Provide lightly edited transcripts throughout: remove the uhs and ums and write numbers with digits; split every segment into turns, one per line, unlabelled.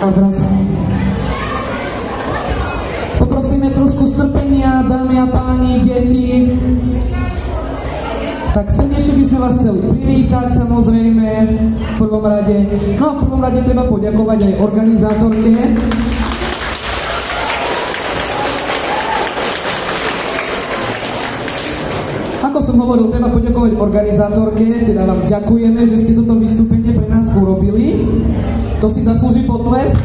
A zraz. Poprosíme trošku strpenia, dámy a páni, deti. Tak srdečne by sme vás chceli privítať, samozrejme, v prvom rade. No a v prvom rade treba poďakovať aj organizátorke. Ako som hovoril, treba poďakovať organizátorke, teda vám ďakujeme, že ste toto vystúpenie pre nás urobili. To si zaslúži potlesk.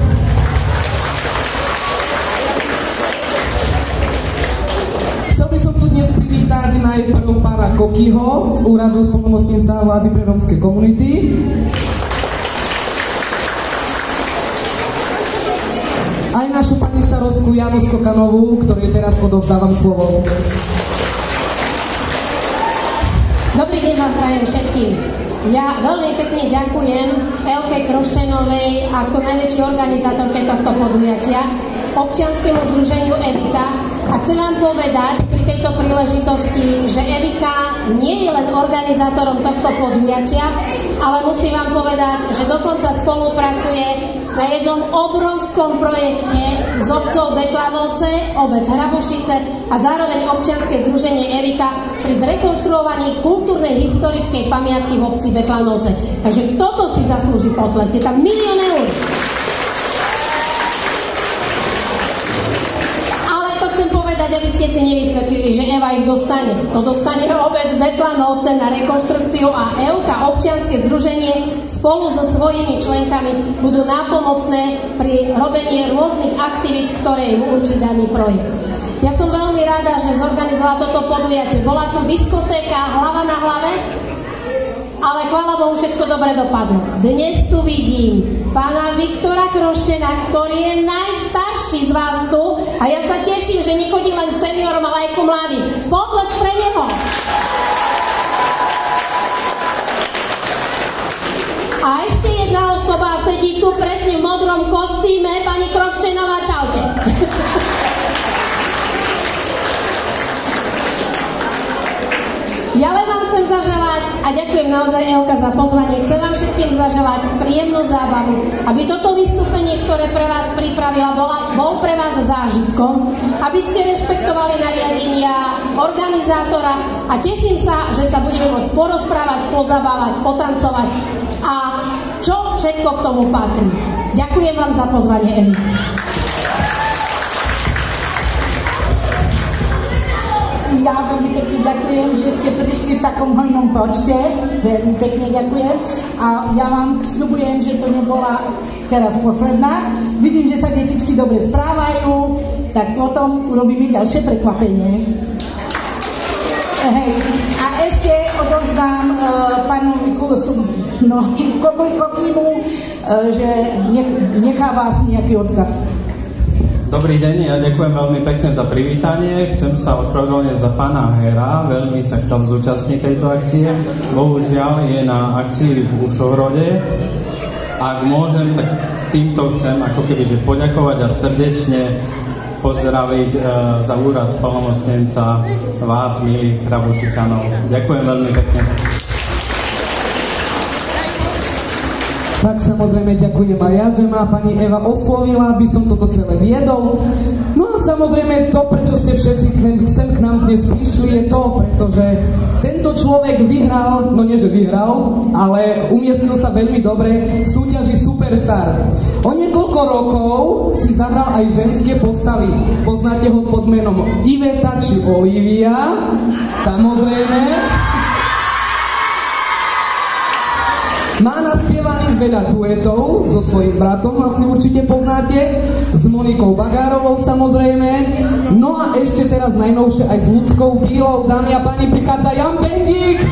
Chcel by som tu dnes privítať najprv pána Kokyho z úradu splnomocnenca vlády pre rómske komunity. Aj našu pani starostku Janu Skokanovú, ktorej teraz odovzdávam slovo.
Dobrý deň vám prajem všetkým. Ja veľmi pekne ďakujem Elke Kroščenovej ako najväčšej organizátorke tohto podujatia, občianskému združeniu Evika, a chcem vám povedať pri tejto príležitosti, že Evika nie je len organizátorom tohto podujatia, ale musím vám povedať, že dokonca spolupracuje na jednom obrovskom projekte s obcov Betlanovce, obec Hrabušice a zároveň občianske združenie Evika pri zrekonštruovaní kultúrnej historickej pamiatky v obci Betlanovce. Takže toto si zaslúži potlesk. Je tam 1 000 000 eur. Aby ste si nevysvetlili, že Eva ich dostane. To dostane obec Betlanovce na rekonštrukciu a Evka, občianske združenie, spolu so svojimi členkami budú nápomocné pri robení rôznych aktivít, ktoré im určí daný projekt. Ja som veľmi rada, že zorganizovala toto podujatie. Bola tu diskotéka Hlava na hlave, ale chvála Bohu, všetko dobre dopadlo. Dnes tu vidím pána Viktora Kroščena, ktorý je najstarší z vás tu, a ja sa teším, že nechodí len k seniorom, ale aj ku mladým. Potlesk pre neho! A ešte jedna osoba sedí tu presne v modrom kostýme, pani Kroščenová, čaute. Ja len vám chcem zaželať, a ďakujem naozaj, Elka, za pozvanie, chcem vám všetkým zaželať príjemnú zábavu, aby toto vystúpenie, ktoré pre vás pripravila, bol pre vás zážitkom, aby ste rešpektovali nariadenia organizátora, a teším sa, že sa budeme môcť porozprávať, pozabávať, potancovať a čo všetko k tomu patrí. Ďakujem vám za pozvanie, Evi.
Ja veľmi pekne ďakujem, že ste prišli v takom hojnom počte. Veľmi pekne ďakujem. A ja vám sľubujem, že to nebola teraz posledná. Vidím, že sa detičky dobre správajú, tak potom urobíme ďalšie prekvapenie. Hej. A ešte odovzdám pánovi Kokymu, že nechá vás nejaký odkaz.
Dobrý deň, ja ďakujem veľmi pekne za privítanie. Chcem sa ospravedlniť za pána Hera, veľmi sa chcel zúčastniť tejto akcie. Bohužiaľ je na akcii v Ušohrode. Ak môžem, tak týmto chcem ako keby poďakovať a srdečne pozdraviť za úrad splnomocnenca vás, milých Hrabušičanov. Ďakujem veľmi pekne.
Tak samozrejme ďakujem aj ja, že ma pani Eva oslovila, aby som toto celé viedol. No a samozrejme to, prečo ste všetci sem k nám dnes prišli, je to, pretože tento človek vyhral, no nie že vyhral, ale umiestnil sa veľmi dobre v súťaži Superstar. O niekoľko rokov si zahral aj ženské postavy. Poznáte ho pod menom Iveta či Olivia, samozrejme. Má naspievaných veľa duetov so svojím bratom, asi určite poznáte, s Monikou Bagárovou samozrejme. No a ešte teraz najnovšie aj s Ľudskou Bílou. Dámy a páni, prichádza Jan Bendík!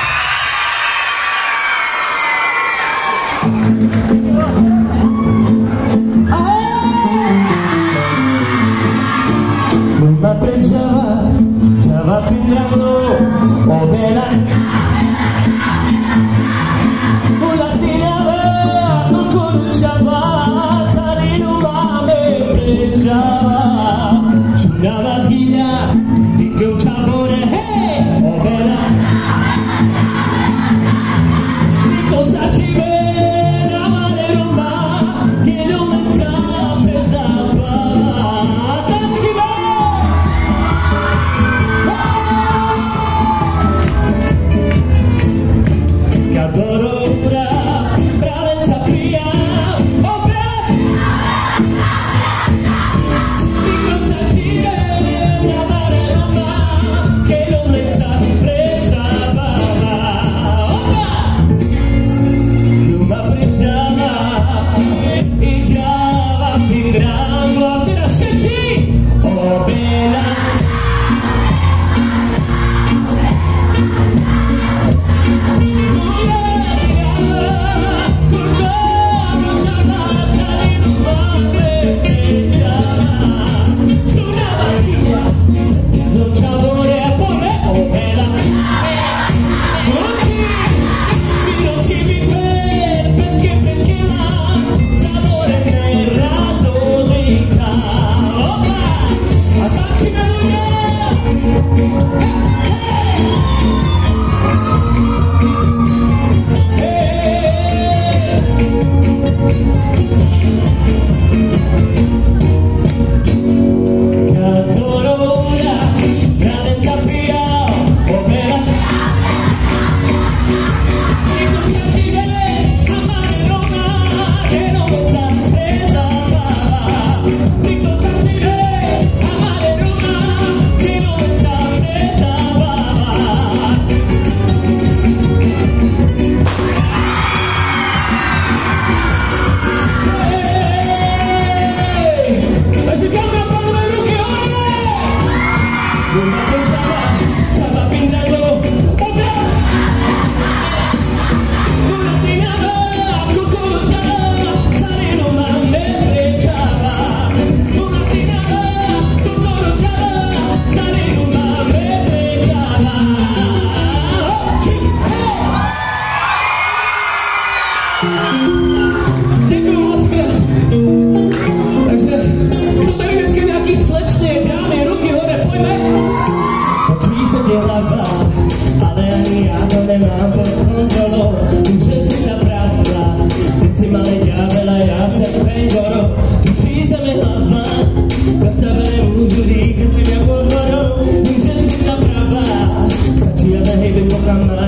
Java pindrando, overa. Cosa ci vede a male Roma che non
Stačí, ale hejby po kamerách.